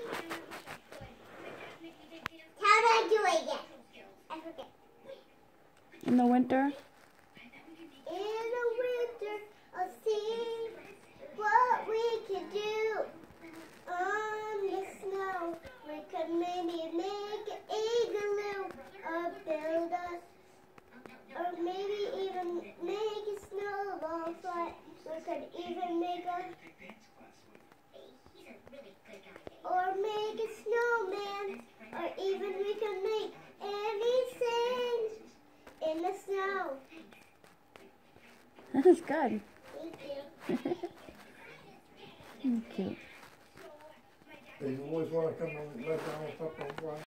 How do I do it again? I forget. In the winter? In the winter, I'll see what we can do. On the snow, we could maybe make an igloo or build us, or maybe even make a snowball fight. We could even make make a snowman, or even we could make anything in the snow. That is good. Thank you. Cute. You always want to come and let down a couple of